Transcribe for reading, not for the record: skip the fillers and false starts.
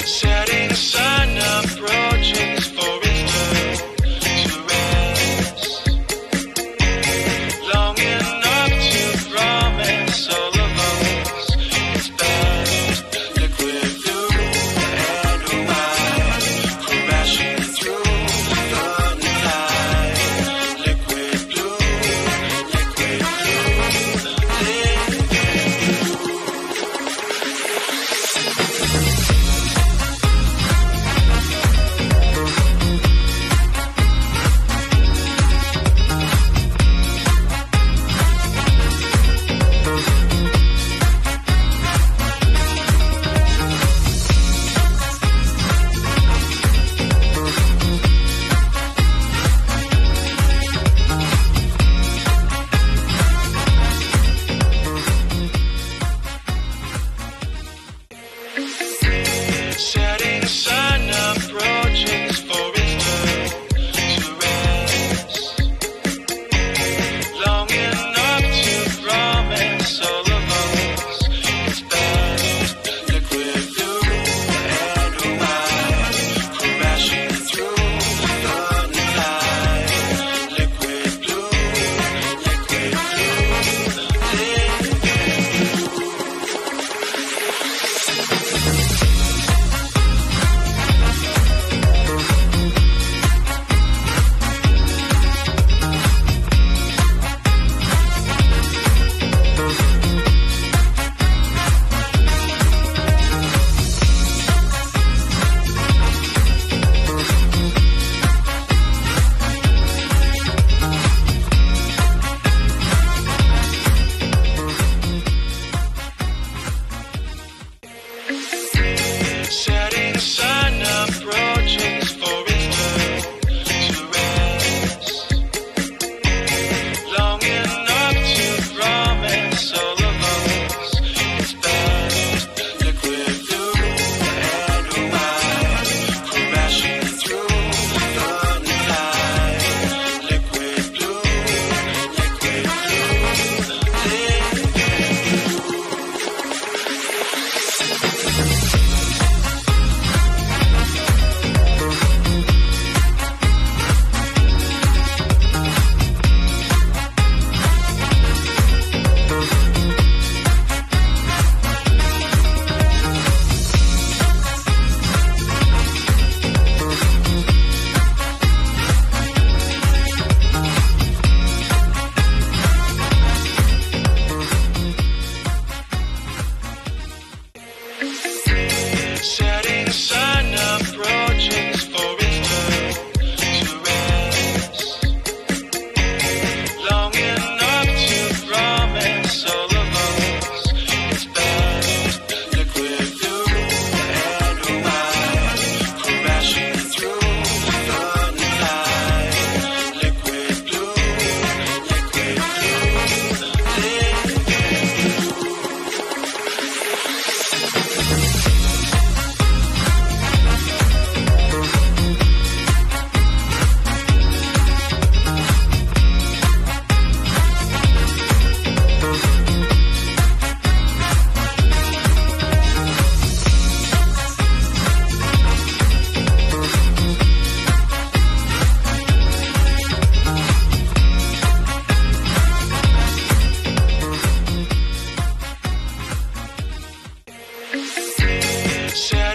Setting the sun approaching for its turn to rest. Long enough to promise all of us its best. Liquid blue and white, crashing through the night. Liquid blue, liquid blue, liquid blue. Setting the sun approaching for its turn to rest. Long enough to promise all of us its best. Liquid blue and white, crashing through the night. Liquid blue, liquid blue, liquid blue. Setting the sun approaching for its turn to rest. Long enough to promise all of us its best. Liquid blue and white, crashing through the night. Liquid blue, liquid blue, liquid blue. Setting the sun approaching for its turn to rest. Long enough to promise all of us its best. Liquid blue and white, crashing through the night. Liquid blue, liquid blue, liquid blue. Setting